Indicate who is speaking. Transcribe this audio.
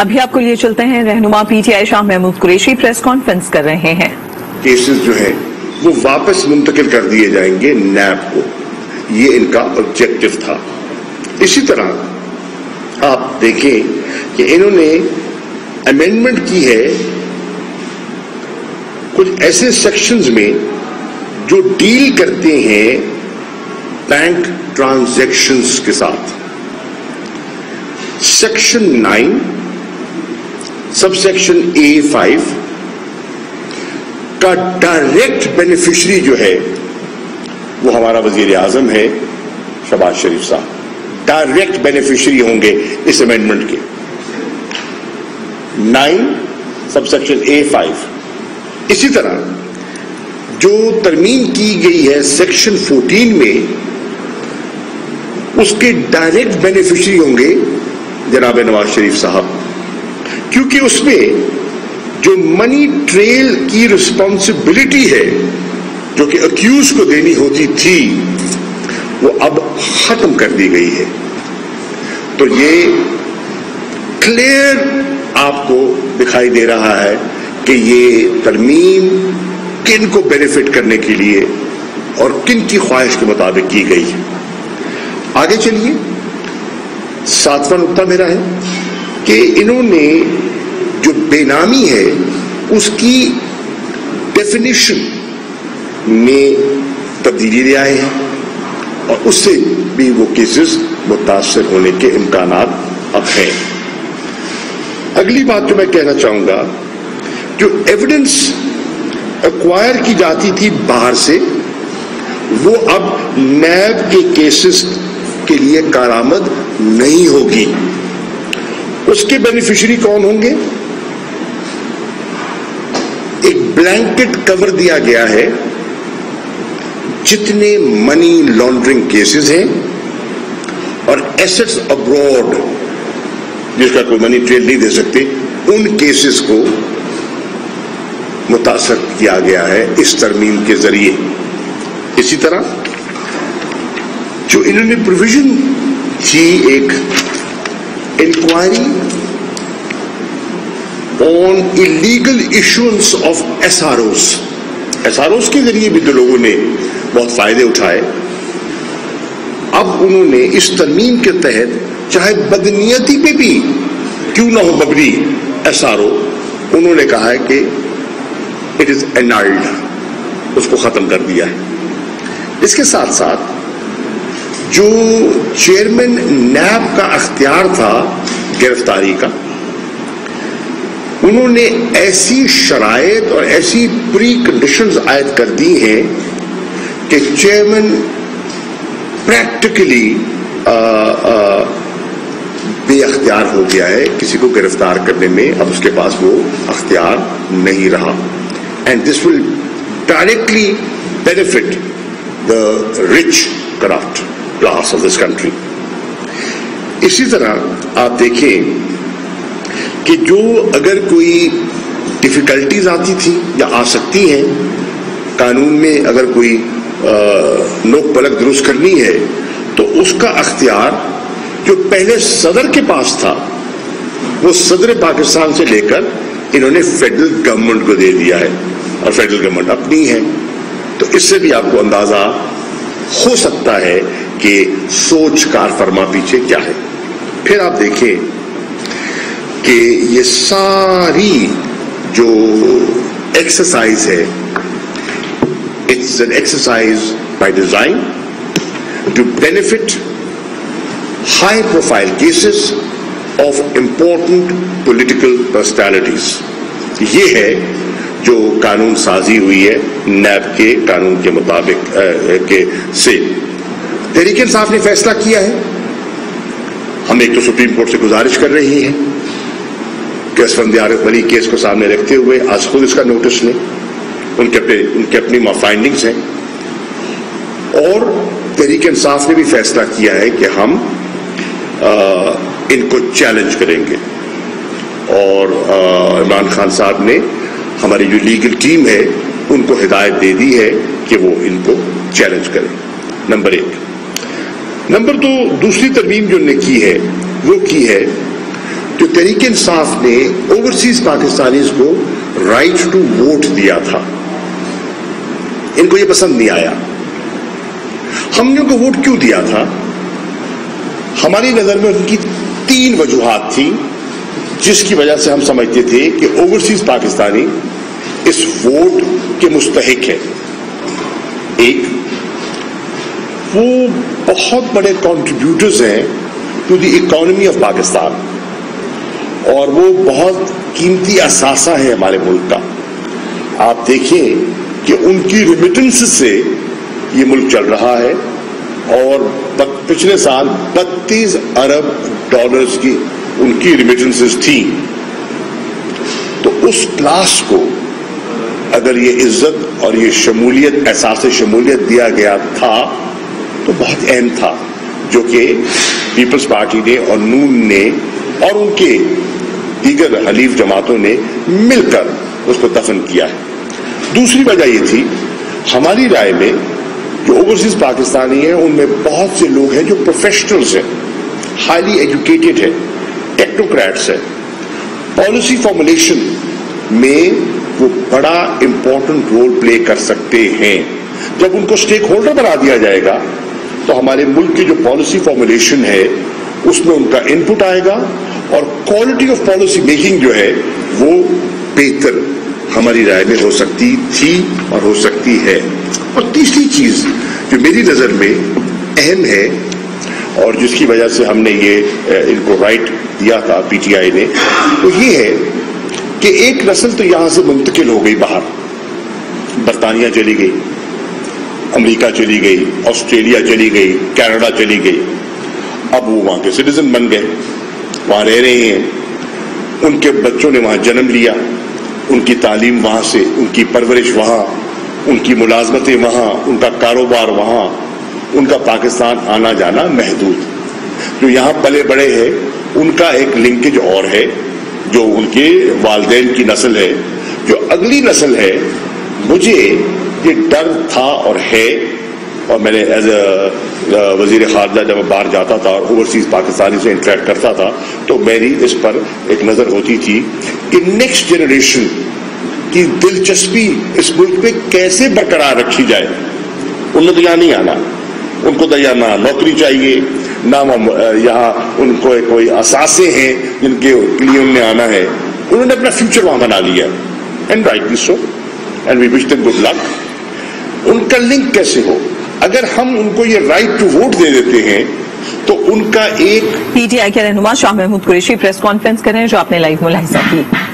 Speaker 1: ابھی آپ کو لیے چلتے ہیں، رہنما P T I Shah Mahmood Qureshi press conference کر رہے ہیں۔
Speaker 2: کیسز جو ہیں وہ واپس منتقل کر دیے جائیں گے نیب کو، یہ ان کا آبجیکٹو تھا۔ اسی طرح آپ دیکھیں کہ انہوں نے امینڈمنٹ کی ہے کچھ ایسے سیکشنز میں جو ڈیل کرتے ہیں بینک ٹرانزیکشنز کے ساتھ۔ سیکشن 9 سب سیکشن A5 کا ڈائریکٹ بینیفیشری جو ہے وہ ہمارا وزیر اعظم ہے شہباز شریف صاحب، ڈائریکٹ بینیفیشری ہوں گے اس امینڈمنٹ کے۔ 9 سب سیکشن A5۔ اسی طرح جو ترمیم کی گئی ہے سیکشن 14 میں، اس کے ڈائریکٹ بینیفیشری ہوں گے جناب نواز شریف صاحب، کیونکہ اس میں جو منی ٹریل کی رسپانسبلٹی ہے جو کہ اکیوز کو دینی ہوتی تھی وہ اب ختم کر دی گئی ہے۔ تو یہ کلیئر آپ کو دکھائی دے رہا ہے کہ یہ ترمیم کن کو بینیفٹ کرنے کے لیے اور کن کی خواہش کے مطابق کی گئی ہے۔ آگے چلیے، 7واں نقطہ میرا ہے کہ انہوں نے جو بے نامی ہے اس کی ڈیفینیشن میں تبدیلی لے آئے ہیں اور اس سے بھی وہ کیسز متاثر ہونے کے امکانات اب ہیں۔ اگلی بات جو میں کہنا چاہوں گا، جو ایویڈنس ایکوائر کی جاتی تھی باہر سے، وہ اب نیب کے کیسز کے لیے کارآمد نہیں ہوگی۔ اس کے بینیفیشری کون ہوں گے؟ ایک بلینکٹ کور دیا گیا ہے، جتنے منی لانڈرنگ کیسز ہیں اور ایسٹس ابراڈ جس کا کوئی منی ٹریل نہیں دے سکتے، ان کیسز کو متاثر کیا گیا ہے اس ترمیم کے ذریعے۔ اسی طرح جو انہوں نے پروویژن کی ایک inquiry on illegal issuance of S R Os کے ذریعے بھی تو لوگوں نے بہت فائدے اٹھائے۔ اب انہوں نے اس ترمیم کے تحت چاہے بدنیتی پہ بھی کیوں نہ ہو مبنی ایس آر او، انہوں نے کہا ہے کہ اٹ از اینالڈ، اس کو ختم کر دیا ہے۔ اس کے ساتھ ساتھ جو چیئرمین نیب کا اختیار تھا گرفتاری کا، انہوں نے ایسی شرائط اور ایسی پری کنڈیشنز عائد کر دی ہیں کہ چیئرمین پریکٹیکلی بے اختیار ہو گیا ہے، کسی کو گرفتار کرنے میں اب اس کے پاس وہ اختیار نہیں رہا۔ And this will directly benefit the rich corrupt class of this country. اسی طرح آپ دیکھیں کہ جو اگر کوئی ڈیفیکلٹیز آتی تھی یا آ سکتی ہیں قانون میں، اگر کوئی نوک پلک درست کرنی ہے تو اس کا اختیار جو پہلے صدر کے پاس تھا وہ صدر پاکستان سے لے کر انہوں نے فیڈرل گورنمنٹ کو دے دیا ہے، اور فیڈرل گورنمنٹ اپنی ہے۔ تو اس سے بھی آپ کو اندازہ ہو سکتا ہے کہ سوچ کار فرما پیچھے کیا ہے۔ پھر آپ دیکھیں کہ یہ ساری جو ایکسرسائز ہے، it's an exercise by design to benefit high profile cases of important political personalities. یہ ہے جو قانون سازی ہوئی ہے نیب کے قانون کے مطابق سے۔ تحریک انصاف نے فیصلہ کیا ہے، ہم ایک تو سپریم کورٹ سے گزارش کر رہی ہیں کہ اسفندیار ولی کیس کو سامنے رکھتے ہوئے آج خود اس کا نوٹس لیں، ان کے اپنی فائنڈنگز ہیں، اور تحریک انصاف نے بھی فیصلہ کیا ہے کہ ہم ان کو چیلنج کریں گے، اور عمران خان صاحب نے ہماری جو لیگل ٹیم ہے ان کو ہدایت دے دی ہے کہ وہ ان کو چیلنج کریں۔ نمبر 1۔ نمبر 2، دوسری ترمیم جو نے کی ہے وہ کی ہے جو تحریک انصاف نے اوورسیز پاکستانیز کو رائٹ ٹو ووٹ دیا تھا، ان کو یہ پسند نہیں آیا. ہم نے ان کو ووٹ کیوں دیا تھا؟ ہماری نظر میں ان کی 3 وجوہات تھیں جس کی وجہ سے ہم سمجھتے تھے کہ اوورسیز پاکستانی اس ووٹ کے مستحق ہے. ایک، وہ بہت بڑے کنٹریبیوٹرز ہیں to the economy of Pakistan, اور وہ بہت قیمتی اثاثہ ہے ہمارے ملک کا. آپ دیکھیں کہ ان کی ریمیٹنس سے یہ ملک چل رہا ہے، اور پچھلے سال 32 ارب ڈالرز کی ان کی ریمیٹنسز تھیں. تو اس کلاس کو اگر یہ عزت اور یہ شمولیت، احساس شمولیت دیا گیا تھا تو بہت اہم تھا، جو کہ پیپلز پارٹی نے اور نون نے اور ان کے دیگر حلیف جماعتوں نے مل کر اس کو دفن کیا ہے. دوسری وجہ یہ تھی، ہماری رائے میں جو اوورسیز پاکستانی ہیں ان میں بہت سے لوگ ہیں جو پروفیشنلز ہیں، ہائیلی ایجوکیٹڈ ہیں، ٹیکنوکریٹس ہیں. پالیسی فارمولیشن میں وہ بڑا امپورٹنٹ رول پلے کر سکتے ہیں. جب ان کو سٹیک ہولڈر بنا دیا جائے گا تو ہمارے ملک کی جو پالیسی فارمولیشن ہے اس میں ان کا انپٹ آئے گا، اور کوالٹی آف پالیسی میکنگ جو ہے وہ بہتر ہماری رائے میں ہو سکتی تھی اور ہو سکتی ہے. اور تیسری چیز جو میری نظر میں اہم ہے اور جس کی وجہ سے ہم نے یہ ان کو رائٹ دیا تھا پی ٹی آئی نے، وہ یہ ہے کہ ایک نسل تو یہاں سے منتقل ہو گئی باہر، برطانیہ چلی گئی، امریکہ چلی گئی، آسٹریلیا چلی گئی، کینیڈا چلی گئی. اب وہ وہاں کے سٹیزن بن گئے، وہاں رہ رہے ہیں، ان کے بچوں نے وہاں جنم لیا، ان کی تعلیم وہاں سے، ان کی پرورش وہاں، ان کی ملازمتیں وہاں، ان کا کاروبار وہاں، ان کا پاکستان آنا جانا محدود. جو یہاں پلے بڑے ہیں ان کا ایک لنکیج اور ہے، جو ان کے والدین کی نسل ہے. جو اگلی نسل ہے، مجھے یہ ڈر تھا اور ہے، اور میں نے ایز اے وزیر خارجہ جب باہر جاتا تھا اور اوورسیز پاکستانی سے انٹریکٹ کرتا تھا تو میری اس پر ایک نظر ہوتی تھی کہ نیکسٹ جنریشن کی دلچسپی اس ملک میں کیسے برقرار رکھی جائے. ان نے تو یہاں نہیں آنا، ان کو تو یہاں نہ نوکری چاہیے، نہ یہاں ان کو کوئی اثاثے ہیں جن کے لیے انہوں نے آنا ہے. انہوں نے اپنا فیوچر وہاں بنا لیا، and rightly so, and we wish them good luck. ان کا لنک کیسے ہو؟ اگر ہم ان کو یہ رائٹ ٹو ووٹ دے دیتے ہیں تو ان کا ایک
Speaker 1: پی ٹی آئی کے رہنما شاہ محمود قریشی پریس کانفرنس کریں جو آپ نے لائیو ملاحظہ کی.